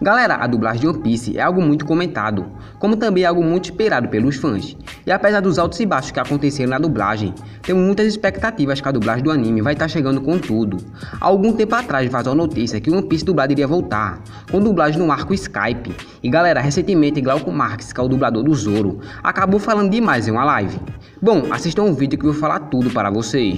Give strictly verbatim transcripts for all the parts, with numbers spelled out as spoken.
Galera, a dublagem de One Piece é algo muito comentado, como também é algo muito esperado pelos fãs. E apesar dos altos e baixos que aconteceram na dublagem, temos muitas expectativas que a dublagem do anime vai estar chegando com tudo. Há algum tempo atrás vazou a notícia que One Piece dublado iria voltar, com dublagem no arco Skype. E galera, recentemente Glauco Marques, que é o dublador do Zoro, acabou falando demais em uma live. Bom, assistam um vídeo que eu vou falar tudo para vocês.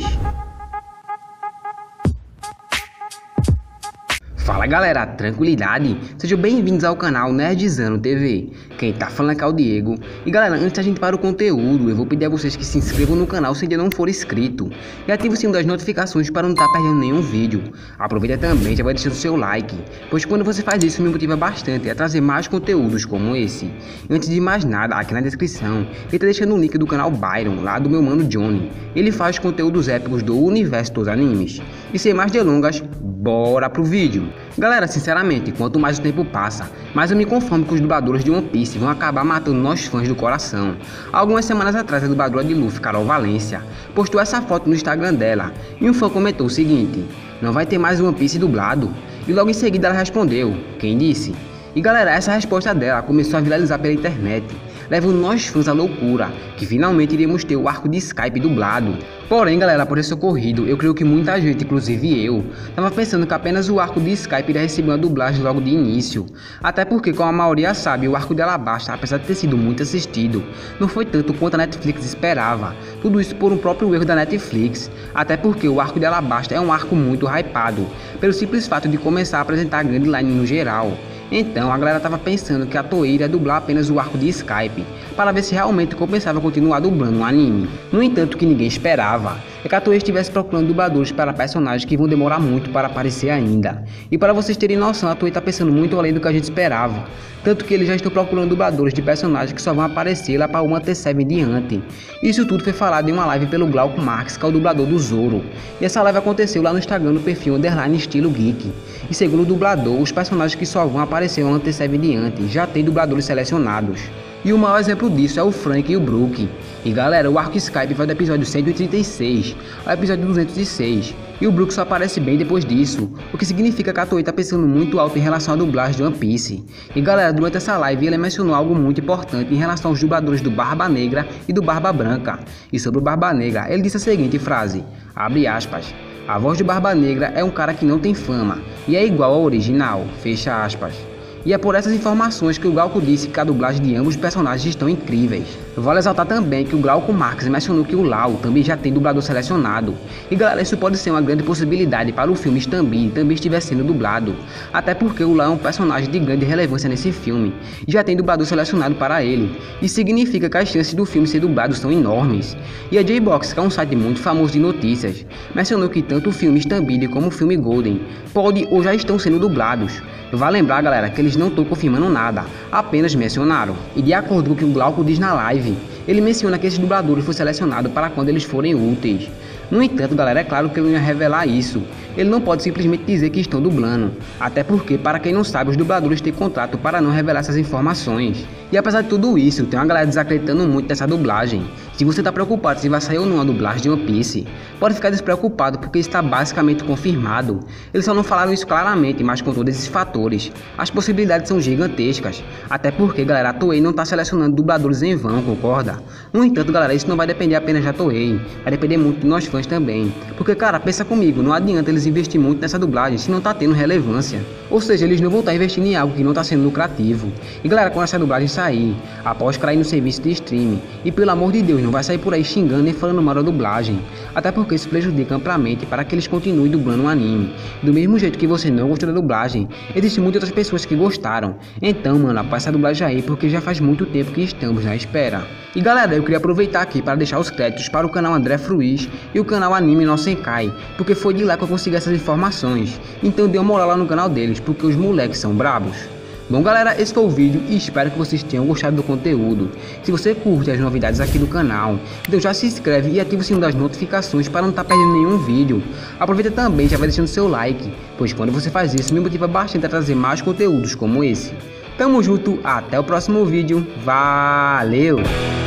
Fala galera, tranquilidade? Sejam bem-vindos ao canal Nerdzano T V. Quem tá falando aqui é o Diego. E galera, antes da gente para o conteúdo, eu vou pedir a vocês que se inscrevam no canal se ainda não for inscrito. E ative o sino das notificações para não estar perdendo nenhum vídeo. Aproveita também, já vai deixando o seu like, pois quando você faz isso me motiva bastante a trazer mais conteúdos como esse. E antes de mais nada, aqui na descrição, ele tá deixando o link do canal Byron, lá do meu mano Johnny. Ele faz conteúdos épicos do universo dos animes. E sem mais delongas, bora pro vídeo. Galera, sinceramente, quanto mais o tempo passa, mais eu me conformo que os dubladores de One Piece vão acabar matando nós fãs do coração. Algumas semanas atrás, a dubladora de Luffy, Carol Valência, postou essa foto no Instagram dela, e um fã comentou o seguinte: não vai ter mais One Piece dublado? E logo em seguida ela respondeu: quem disse? E galera, essa resposta dela começou a viralizar pela internet, levando nós fãs à loucura, que finalmente iríamos ter o arco de Skype dublado. Porém galera, por esse ocorrido, eu creio que muita gente, inclusive eu, tava pensando que apenas o arco de Skype iria receber uma dublagem logo de início. Até porque, como a maioria sabe, o arco de Alabasta, apesar de ter sido muito assistido, não foi tanto quanto a Netflix esperava. Tudo isso por um próprio erro da Netflix. Até porque o arco de Alabasta é um arco muito hypado, pelo simples fato de começar a apresentar a Grand Line no geral. Então a galera tava pensando que a Toei iria dublar apenas o arco de Skype, para ver se realmente compensava continuar dublando o anime. No entanto, o que ninguém esperava é que a Toei estivesse procurando dubladores para personagens que vão demorar muito para aparecer ainda. E para vocês terem noção, a Toei tá pensando muito além do que a gente esperava, tanto que eles já estão procurando dubladores de personagens que só vão aparecer lá para uma T sete em diante. Isso tudo foi falado em uma live pelo Glauco Marques, que é o dublador do Zoro. E essa live aconteceu lá no Instagram no perfil underline estilo geek. E segundo o dublador, os personagens que só vão aparecer uma T sete em diante já tem dubladores selecionados. E o maior exemplo disso é o Frank e o Brook. E galera, o arco Skype vai do episódio cento e trinta e seis ao episódio duzentos e seis. E o Brook só aparece bem depois disso, o que significa que a Toei tá pensando muito alto em relação à dublagem de One Piece. E galera, durante essa live ele mencionou algo muito importante em relação aos dubladores do Barba Negra e do Barba Branca. E sobre o Barba Negra, ele disse a seguinte frase, abre aspas: a voz do Barba Negra é um cara que não tem fama, e é igual ao original, fecha aspas. E é por essas informações que o Glauco disse que a dublagem de ambos os personagens estão incríveis. Vale exaltar também que o Glauco Marques mencionou que o Lau também já tem dublador selecionado. E galera, isso pode ser uma grande possibilidade para o filme Stambi também estiver sendo dublado. Até porque o Lau é um personagem de grande relevância nesse filme, e já tem dublador selecionado para ele. Isso significa que as chances do filme ser dublado são enormes. E a J-Box, que é um site muito famoso de notícias, mencionou que tanto o filme Stambi como o filme Golden pode ou já estão sendo dublados. Vale lembrar galera que eles não estão confirmando nada, apenas mencionaram. E de acordo com o que o Glauco diz na live, ele menciona que esses dubladores foram selecionados para quando eles forem úteis. No entanto galera, é claro que ele não ia revelar isso. Ele não pode simplesmente dizer que estão dublando, até porque, para quem não sabe, os dubladores têm contrato para não revelar essas informações. E apesar de tudo isso, tem uma galera desacreditando muito dessa dublagem. Se você está preocupado se vai sair ou não a dublagem de One Piece, pode ficar despreocupado porque está basicamente confirmado. Eles só não falaram isso claramente, mas com todos esses fatores, as possibilidades são gigantescas. Até porque galera, a Toei não está selecionando dubladores em vão, concorda? No entanto galera, isso não vai depender apenas da Toei, vai depender muito de nós fãs também. Porque cara, pensa comigo, não adianta eles investir muito nessa dublagem se não tá tendo relevância. Ou seja, eles não vão estar investindo em algo que não tá sendo lucrativo. E galera, quando essa dublagem sair, após cair no serviço de streaming, e pelo amor de Deus, não vai sair por aí xingando nem falando mal da dublagem. Até porque isso prejudica amplamente para que eles continuem dublando o anime. Do mesmo jeito que você não gostou da dublagem, existem muitas outras pessoas que gostaram. Então mano, após essa dublagem aí, porque já faz muito tempo que estamos na espera. E galera, eu queria aproveitar aqui para deixar os créditos para o canal André Fruiz e o canal Anime no Senkai, porque foi de lá que eu consegui essas informações. Então dê uma moral lá no canal deles, porque os moleques são brabos. Bom galera, esse foi o vídeo e espero que vocês tenham gostado do conteúdo. Se você curte as novidades aqui do canal, então já se inscreve e ativa o sino das notificações para não estar perdendo nenhum vídeo. Aproveita também e já vai deixando seu like, pois quando você faz isso me motiva bastante a trazer mais conteúdos como esse. Tamo junto, até o próximo vídeo, valeu!